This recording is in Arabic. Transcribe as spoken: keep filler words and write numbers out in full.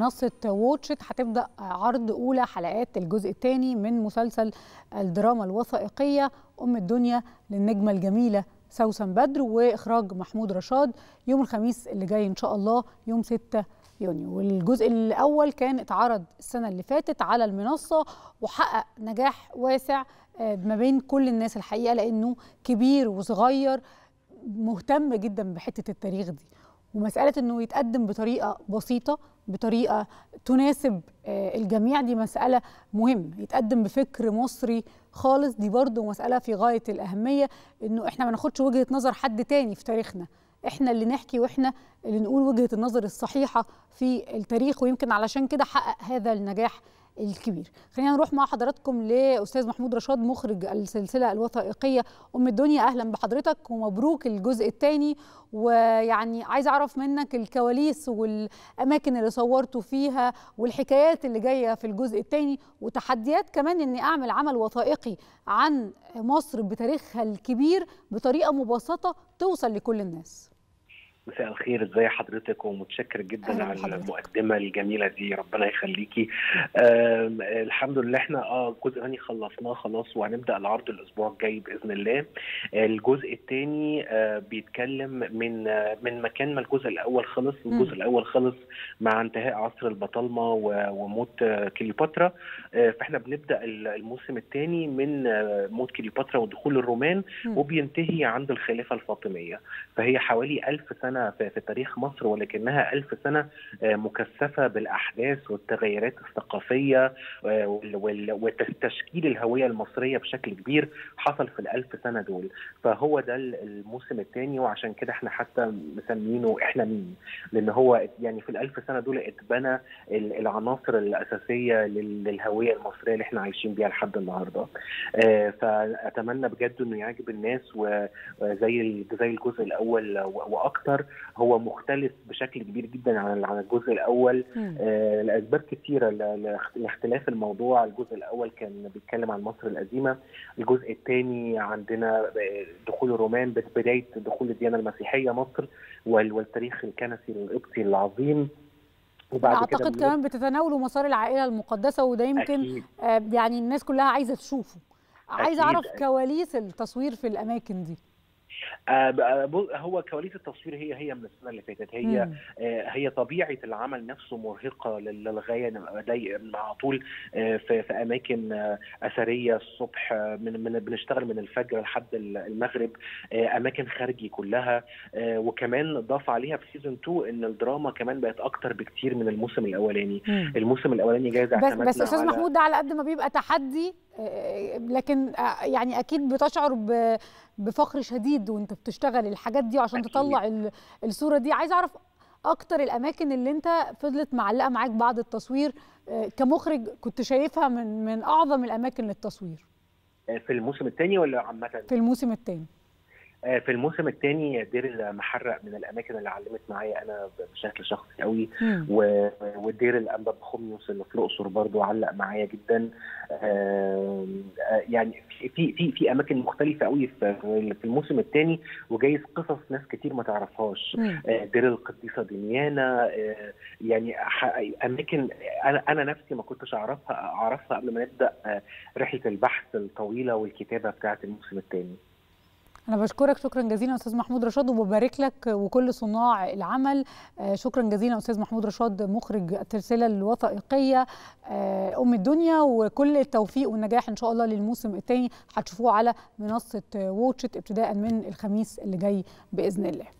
منصة واتشت هتبدأ عرض أولى حلقات الجزء الثاني من مسلسل الدراما الوثائقية أم الدنيا للنجمة الجميلة سوسن بدر، وإخراج محمود رشاد، يوم الخميس اللي جاي إن شاء الله يوم ستة يونيو. والجزء الأول كان اتعرض السنة اللي فاتت على المنصة وحقق نجاح واسع ما بين كل الناس الحقيقة، لأنه كبير وصغير مهتم جدا بحتة التاريخ دي، ومسألة أنه يتقدم بطريقة بسيطة بطريقة تناسب الجميع دي مسألة مهمة، يتقدم بفكر مصري خالص دي برضو مسألة في غاية الأهمية، أنه إحنا ما ناخدش وجهة نظر حد تاني في تاريخنا، إحنا اللي نحكي وإحنا اللي نقول وجهة النظر الصحيحة في التاريخ، ويمكن علشان كده حقق هذا النجاح الكبير. خلينا نروح مع حضراتكم لأستاذ محمود رشاد مخرج السلسلة الوثائقية أم الدنيا. أهلا بحضرتك ومبروك الجزء الثاني، ويعني عايز أعرف منك الكواليس والأماكن اللي صورتوا فيها والحكايات اللي جاية في الجزء الثاني، وتحديات كمان إني أعمل عمل وثائقي عن مصر بتاريخها الكبير بطريقة مبسطة توصل لكل الناس. مساء الخير، ازي حضرتك؟ ومتشكر جدا على المقدمه الجميله دي، ربنا يخليكي. الحمد لله احنا اه الجزء الثاني خلصناه خلاص، وهنبدا العرض الاسبوع الجاي باذن الله. الجزء الثاني آه بيتكلم من آه من مكان ما الجزء الاول خلص. الجزء الاول خلص مع انتهاء عصر البطالمه وموت آه كليوباترا، آه فاحنا بنبدا الموسم الثاني من آه موت كليوباترا ودخول الرومان، م. وبينتهي عند الخلافه الفاطميه. فهي حوالي ألف سنه في, في تاريخ مصر، ولكنها ألف سنة مكثفة بالأحداث والتغيرات الثقافية وتشكيل الهوية المصرية بشكل كبير حصل في الألف سنة دول. فهو ده الموسم الثاني، وعشان كده احنا حتى مسمينه احنا مين، لأن هو يعني في الألف سنة دول اتبنى العناصر الأساسية للهوية المصرية اللي احنا عايشين بيها لحد النهاردة. فأتمنى بجد انه يعجب الناس، وزي زي الجزء الأول وأكتر. هو مختلف بشكل كبير جدا عن عن الجزء الاول آه لاسباب كثيره، لاختلاف الموضوع. الجزء الاول كان بيتكلم عن مصر القديمه، الجزء الثاني عندنا دخول الرومان، بدايه دخول الديانه المسيحيه مصر والتاريخ الكنسي القبطي العظيم. وبعد اعتقد كده كمان بتتناولوا مسار العائله المقدسه، وده يمكن آه يعني الناس كلها عايزه تشوفه. عايزه اعرف كواليس التصوير في الاماكن دي. آه هو كواليس التصوير هي هي من السنه اللي فاتت، هي آه هي طبيعه العمل نفسه مرهقه للغايه، على طول آه في, في اماكن آه اثريه الصبح، آه من, من بنشتغل من الفجر لحد المغرب، آه اماكن خارجي كلها. آه وكمان ضاف عليها في سيزون اتنين ان الدراما كمان بقت اكتر بكتير من الموسم الاولاني. مم. الموسم الاولاني جايز اعتمدنا بس بس استاذ على... محمود، ده على قد ما بيبقى تحدي آه لكن آه يعني اكيد بتشعر ب بفخر شديد وانت بتشتغل الحاجات دي عشان أكيد. تطلع الصورة دي. عايز اعرف اكتر الاماكن اللي انت فضلت معلقة معاك بعد التصوير كمخرج، كنت شايفها من من اعظم الاماكن للتصوير في الموسم الثاني ولا عامة؟ في الموسم الثاني. في الموسم الثاني دير المحرق من الاماكن اللي علمت معايا انا بشكل شخصي قوي، ودير الانبا بخوميوس اللي في الاقصر برضو علق معايا جدا. يعني في في في اماكن مختلفه قوي في الموسم الثاني، وجايز قصص ناس كتير ما تعرفهاش. دير القديسه دميانه، يعني اماكن انا انا نفسي ما كنتش اعرفها اعرفها قبل ما نبدا رحله البحث الطويله والكتابه بتاعه الموسم الثاني. أنا بشكرك شكرا جزيلا أستاذ محمود رشاد، وببارك لك وكل صناع العمل. شكرا جزيلا أستاذ محمود رشاد مخرج السلسلة الوثائقية أم الدنيا، وكل التوفيق والنجاح إن شاء الله للموسم الثاني هتشوفوه على منصة واتشت ابتداء من الخميس اللي جاي بإذن الله.